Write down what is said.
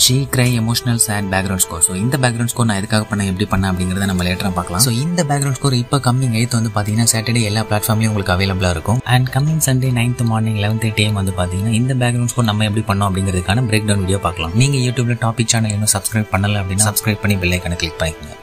She cry emotional sad background score. So இந்த background score நான் எதுக்காக பண்ண எப்படி பண்ணேன் அப்படிங்கிறத நம்ம லேட்டராக பார்க்கலாம். ஸோ இந்த பேக்ரவுண்ட் ஸ்கோர் இப்போ கம்மிங் 8th வந்து பார்த்தீங்கன்னா சாட்டர்டே எல்லா பிளாட்ஃபார்ம்லையும் உங்களுக்கு அவைலபிளாக இருக்கும். And coming Sunday 9th morning 11:30 AM வந்து பார்த்தீங்கன்னா இந்த பேக்ரவுண்ட் ஸ்கோர் நம்ம எப்படி பண்ணோம் அப்படிங்கிறதுக்கான பிரேக் டவுன் வீடியோ பார்க்கலாம். நீங்கள் யூடியூப்ல டாபிக் சேனல் இன்னும் சப்ஸ்கிரைப் பண்ணல அப்படின்னா சப்ஸ்கிரைப் பண்ணி பெல் ஐகானை கிளிக் பண்ணிக்கோங்க.